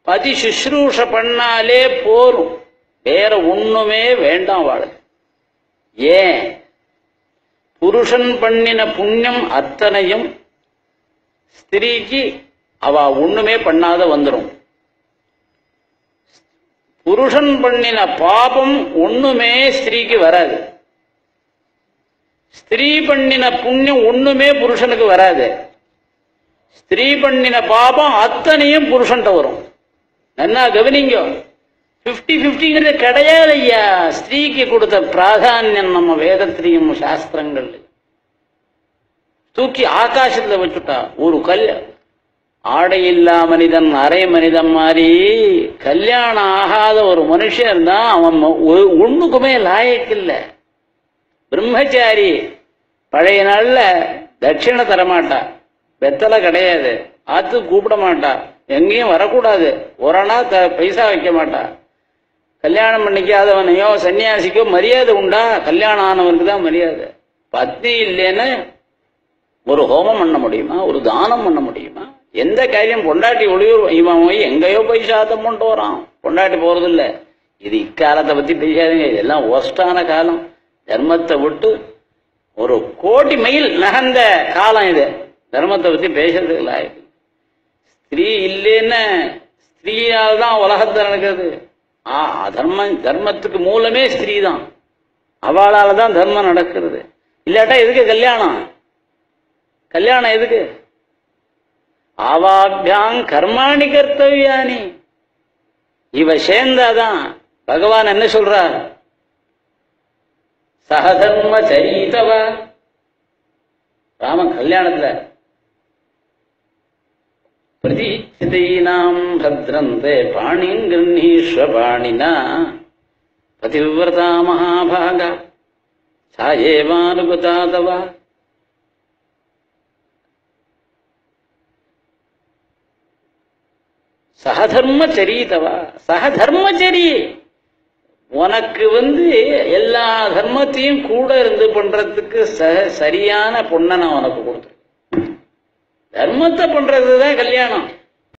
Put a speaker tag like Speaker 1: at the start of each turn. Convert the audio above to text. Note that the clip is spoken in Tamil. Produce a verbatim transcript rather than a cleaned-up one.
Speaker 1: பதி சுஷ்ரூஷ பண்ணாலே போரும், வேற ஒண்ணுமே வேண்டாம் வாழ. ஏன்? புருஷன் பண்ணின புண்ணியம் அத்தனையும் ஸ்திரீக்கு அவ ஒண்ணுமே பண்ணாத வந்துடும். புருஷன் பண்ணின பாபம் ஒண்ணுமே ஸ்திரீக்கு வராது. ஸ்திரீ பண்ணின புண்ணியம் ஒண்ணுமே புருஷனுக்கு வராது. ஸ்திரீ பண்ணின பாபம் அத்தனையும் புருஷன்ட்ட வரும். நல்லா கவனிங்க, பிப்டி பிப்டிங்கிறது கிடையாது ஐயா. ஸ்திரீக்கு கொடுத்த பிராதானியம் நம்ம வேதத்திலையும் சாஸ்திரங்கள் தூக்கி ஆகாசத்துல வச்சுட்டா. ஒரு கல் ஆடை இல்லா மனிதன் அரை மனிதன் மாதிரி கல்யாணம் ஆகாத ஒரு மனுஷன் இருந்தா அவன் ஒண்ணுக்குமே லாயக்கில்ல. பிரம்மச்சாரி பழைய நாள்ல தட்சிணை தரமாட்டா, வெத்தலை கிடையாது, ஆத்து கூப்பிட மாட்டா, எங்கேயும் வரக்கூடாது, ஒரு நாள் பைசா வைக்க மாட்டா. கல்யாணம் பண்ணிக்காதவனையோ சன்னியாசிக்கோ மரியாதை உண்டா? கல்யாணம் ஆனவனுக்கு தான் மரியாதை. பத்னி இல்லைன்னு ஒரு ஹோமம் பண்ண முடியுமா? ஒரு தானம் பண்ண முடியுமா? எந்த காரியம்? பொண்டாட்டி ஒளியூர் இவன் போய் எங்கேயோ போய் சாதம் கொண்டு வரான், பொண்டாட்டி போறது இல்லை. இது இக்காலத்தை பத்தி பேசாதுங்க, இதெல்லாம் ஒஸ்டான காலம். தர்மத்தை விட்டு ஒரு கோடி மைல் நகர்ந்த காலம் இது. தர்மத்தை பத்தி பேசுறதுக்கு இல்லை. ஸ்திரீ இல்லைன்னு ஸ்திரீயால் தான் உலகத்தை நடக்குது. ஆ தர்மம், தர்மத்துக்கு மூலமே ஸ்திரீ தான். அவளால தான் தர்மம் நடக்கிறது. இல்லாட்டா எதுக்கு கல்யாணம்? கல்யாணம் எதுக்கு? ஆவாபியாங் கர்மாணி கர்த்தவியானி. இவ சேர்ந்தாதான். பகவான் என்ன சொல்றார்? சகதர்ம சரிதவ. ராமன் கல்யாணத்துல பிரதிஷ்டிதீனாம் பத்ரந்தே பாணிம் கிருண்ணீஸ்வ பாணினா பதிவிரதா மகாபாகா சாயேவானுகதாதவ. சகதர்மச்சரீதவா. சகதர்மச்சரி. உனக்கு வந்து எல்லா தர்மத்தையும் கூட இருந்து பண்றதுக்கு சரியான பொண்ணை நான் உனக்கு கொடுத்துருக்கேன். தர்மத்தை பண்றதுதான் கல்யாணம்.